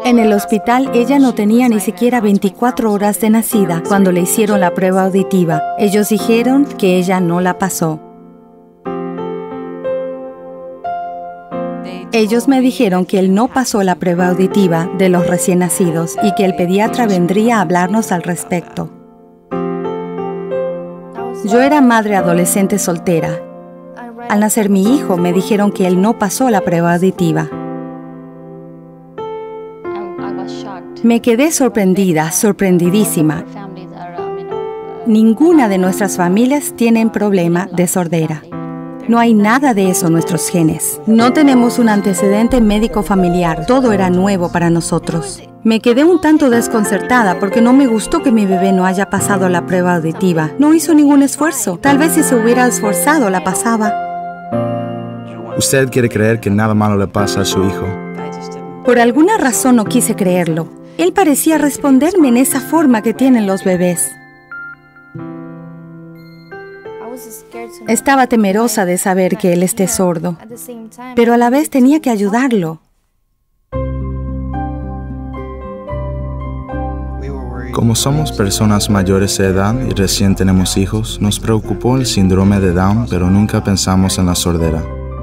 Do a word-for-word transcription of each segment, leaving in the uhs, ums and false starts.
En el hospital, ella no tenía ni siquiera veinticuatro horas de nacida cuando le hicieron la prueba auditiva. Ellos dijeron que ella no la pasó. Ellos me dijeron que él no pasó la prueba auditiva de los recién nacidos y que el pediatra vendría a hablarnos al respecto. Yo era madre adolescente soltera. Al nacer mi hijo, me dijeron que él no pasó la prueba auditiva. Me quedé sorprendida, sorprendidísima. Ninguna de nuestras familias tiene problema de sordera. No hay nada de eso en nuestros genes. No tenemos un antecedente médico familiar. Todo era nuevo para nosotros. Me quedé un tanto desconcertada porque no me gustó que mi bebé no haya pasado la prueba auditiva. No hizo ningún esfuerzo. Tal vez si se hubiera esforzado, la pasaba. ¿Usted quiere creer que nada malo le pasa a su hijo? Por alguna razón no quise creerlo. Él parecía responderme en esa forma que tienen los bebés. Estaba temerosa de saber que él esté sordo, pero a la vez tenía que ayudarlo. Como somos personas mayores de edad y recién tenemos hijos, nos preocupó el síndrome de Down, pero nunca pensamos en la sordera.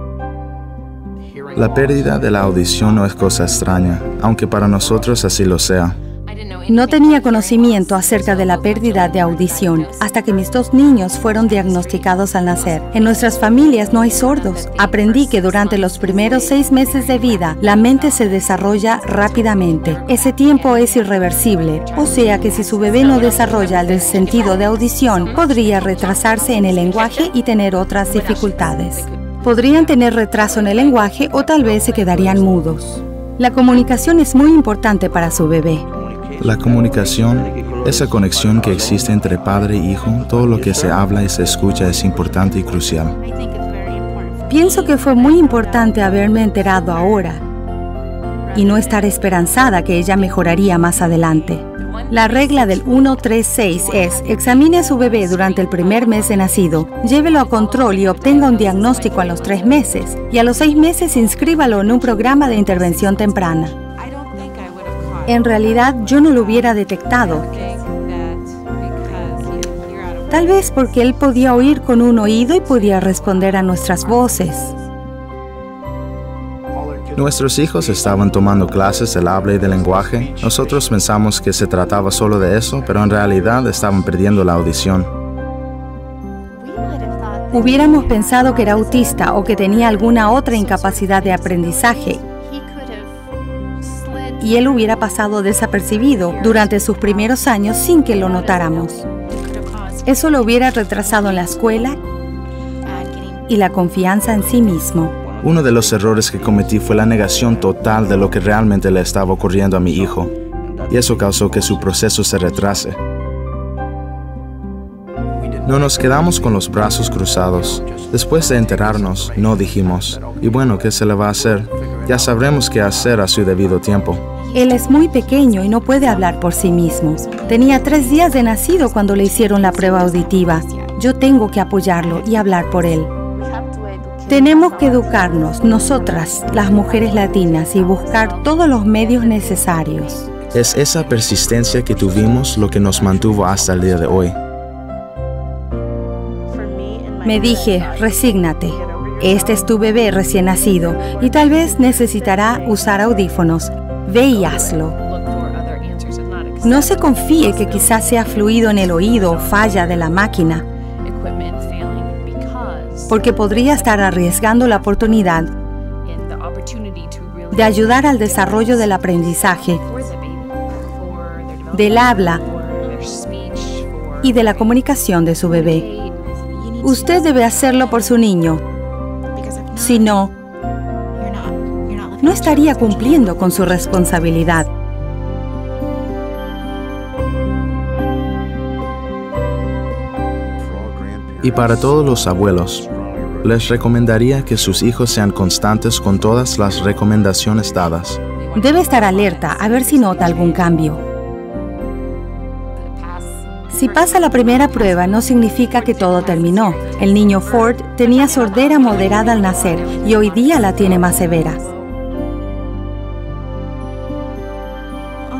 La pérdida de la audición no es cosa extraña, aunque para nosotros así lo sea. No tenía conocimiento acerca de la pérdida de audición hasta que mis dos niños fueron diagnosticados al nacer. En nuestras familias no hay sordos. Aprendí que durante los primeros seis meses de vida, la mente se desarrolla rápidamente. Ese tiempo es irreversible, o sea que si su bebé no desarrolla el sentido de audición, podría retrasarse en el lenguaje y tener otras dificultades. Podrían tener retraso en el lenguaje o tal vez se quedarían mudos. La comunicación es muy importante para su bebé. La comunicación, esa conexión que existe entre padre e hijo, todo lo que se habla y se escucha es importante y crucial. Pienso que fue muy importante haberme enterado ahora y no estar esperanzada que ella mejoraría más adelante. La regla del uno tres seis es: examine a su bebé durante el primer mes de nacido, llévelo a control y obtenga un diagnóstico a los tres meses, y a los seis meses inscríbalo en un programa de intervención temprana. En realidad, yo no lo hubiera detectado. Tal vez porque él podía oír con un oído y podía responder a nuestras voces. Nuestros hijos estaban tomando clases del habla y del lenguaje. Nosotros pensamos que se trataba solo de eso, pero en realidad estaban perdiendo la audición. Hubiéramos pensado que era autista o que tenía alguna otra incapacidad de aprendizaje, y él hubiera pasado desapercibido durante sus primeros años sin que lo notáramos. Eso lo hubiera retrasado en la escuela y la confianza en sí mismo. Uno de los errores que cometí fue la negación total de lo que realmente le estaba ocurriendo a mi hijo, y eso causó que su proceso se retrase. No nos quedamos con los brazos cruzados. Después de enterarnos, no dijimos, y bueno, ¿qué se le va a hacer? Ya sabremos qué hacer a su debido tiempo. Él es muy pequeño y no puede hablar por sí mismo. Tenía tres días de nacido cuando le hicieron la prueba auditiva. Yo tengo que apoyarlo y hablar por él. Tenemos que educarnos, nosotras, las mujeres latinas, y buscar todos los medios necesarios. Es esa persistencia que tuvimos lo que nos mantuvo hasta el día de hoy. Me dije, resígnate. Este es tu bebé recién nacido y tal vez necesitará usar audífonos. Ve y hazlo. No se confíe que quizás sea fluido en el oído o falla de la máquina, porque podría estar arriesgando la oportunidad de ayudar al desarrollo del aprendizaje, del habla y de la comunicación de su bebé. Usted debe hacerlo por su niño. Si no, no estaría cumpliendo con su responsabilidad. Y para todos los abuelos, les recomendaría que sus hijos sean constantes con todas las recomendaciones dadas. Debe estar alerta a ver si nota algún cambio. Si pasa la primera prueba, no significa que todo terminó. El niño Ford tenía sordera moderada al nacer y hoy día la tiene más severa.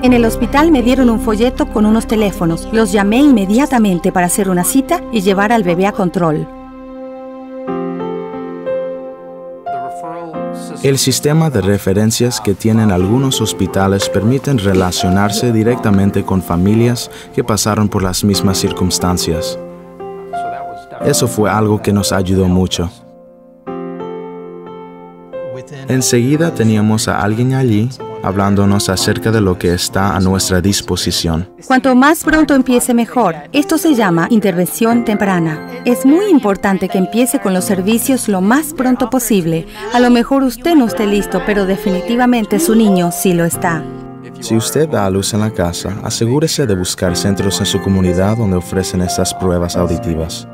En el hospital me dieron un folleto con unos teléfonos. Los llamé inmediatamente para hacer una cita y llevar al bebé a control. El sistema de referencias que tienen algunos hospitales permiten relacionarse directamente con familias que pasaron por las mismas circunstancias. Eso fue algo que nos ayudó mucho. Enseguida teníamos a alguien allí hablándonos acerca de lo que está a nuestra disposición. Cuanto más pronto empiece, mejor. Esto se llama intervención temprana. Es muy importante que empiece con los servicios lo más pronto posible. A lo mejor usted no esté listo, pero definitivamente su niño sí lo está. Si usted da a luz en la casa, asegúrese de buscar centros en su comunidad donde ofrecen estas pruebas auditivas.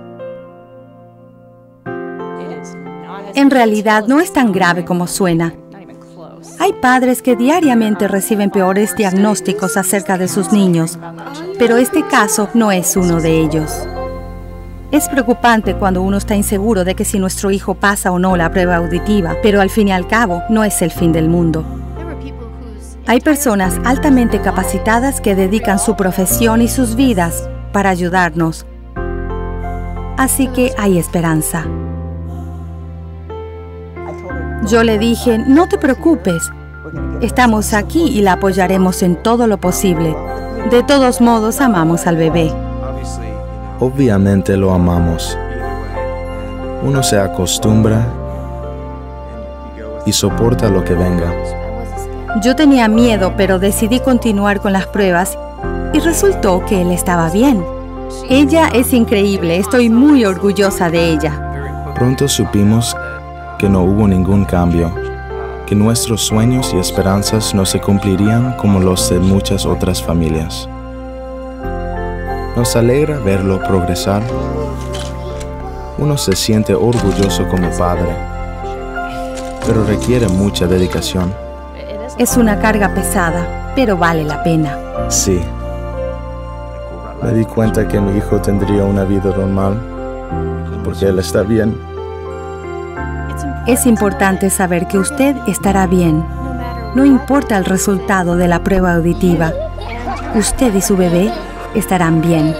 En realidad no es tan grave como suena. Hay padres que diariamente reciben peores diagnósticos acerca de sus niños, pero este caso no es uno de ellos. Es preocupante cuando uno está inseguro de que si nuestro hijo pasa o no la prueba auditiva, pero al fin y al cabo no es el fin del mundo. Hay personas altamente capacitadas que dedican su profesión y sus vidas para ayudarnos. Así que hay esperanza. Yo le dije, no te preocupes, estamos aquí y la apoyaremos en todo lo posible. De todos modos, amamos al bebé. Obviamente lo amamos. Uno se acostumbra y soporta lo que venga. Yo tenía miedo, pero decidí continuar con las pruebas y resultó que él estaba bien. Ella es increíble, estoy muy orgullosa de ella. Pronto supimos que no hubo ningún cambio, que nuestros sueños y esperanzas no se cumplirían como los de muchas otras familias. Nos alegra verlo progresar. Uno se siente orgulloso como padre, pero requiere mucha dedicación. Es una carga pesada, pero vale la pena. Sí. Me di cuenta que mi hijo tendría una vida normal, porque él está bien. Es importante saber que usted estará bien. No importa el resultado de la prueba auditiva. Usted y su bebé estarán bien.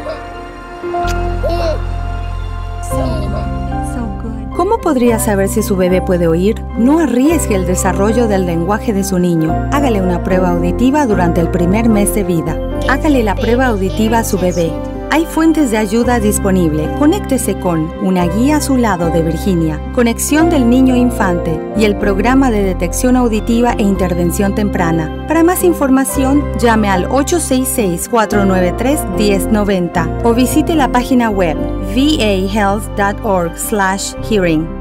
¿Cómo podría saber si su bebé puede oír? No arriesgue el desarrollo del lenguaje de su niño. Hágale una prueba auditiva durante el primer mes de vida. Hágale la prueba auditiva a su bebé. Hay fuentes de ayuda disponible. Conéctese con Una guía a su lado de Virginia, Conexión del Niño Infante y el Programa de Detección Auditiva e Intervención Temprana. Para más información, llame al ocho seis seis, cuatro nueve tres, uno cero nueve cero o visite la página web v a health dot org slash hearing.